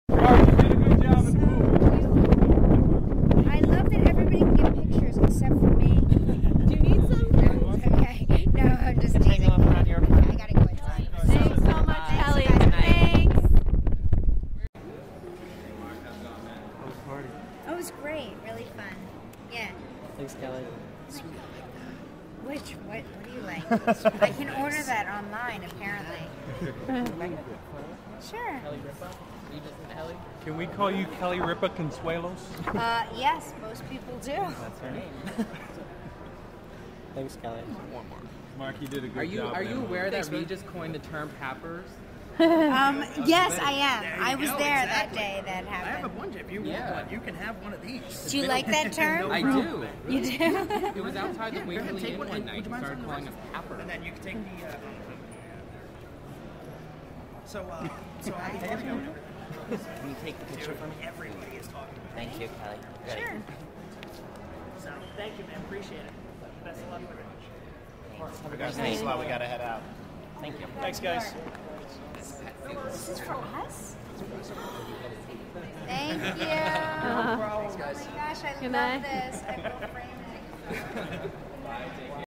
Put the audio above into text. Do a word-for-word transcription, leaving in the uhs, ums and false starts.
Mark, you did a good job in the movie. I love that everybody can get pictures except for me. Do you need some? Okay. No, I'm just teasing. I gotta go inside. Thanks so much, Kelly. Thanks. Oh, it was great. Really fun. Yeah. Thanks, Kelly. Which, what, what do you like? I can order that online, apparently. Sure. Kelly Ripa? Are you just Kelly? Can we call you Kelly Ripa Consuelos? Uh, yes, most people do. That's her name. Thanks, Kelly. One more. Mark, you did a good Are you job. are you man. aware that we just coined the term pappers? Um, yes, I am. There you I was go, there exactly. that day that I have a happened. bunch. If you Yeah. want one, you can have one of these. Do you like that term? I do. You do? It was outside the Yeah, go ahead, Waverly take Inn one. one Would night. you He mind started signing calling the us rest? papper. And then you can take the. Uh, so, uh, so how you doing? Can you take the picture for me? Everybody is talking about Thank you, Kelly. Good. Sure. it. So, thank you, man. Appreciate it. Best of luck with it. Have a Guys, good thanks a night. lot. We gotta head out. Thank you. Thanks, guys. This is for us? Thank you. Uh, Oh my gosh, I Good love night. this. I will frame it.